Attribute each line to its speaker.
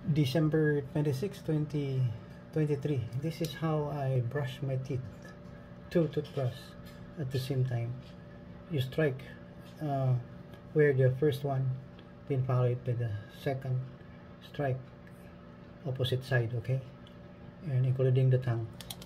Speaker 1: December 26, 2023. This is how I brush my teeth. Two toothbrush at the same time. You strike where the first one been followed by the second strike opposite side, okay? And including the tongue.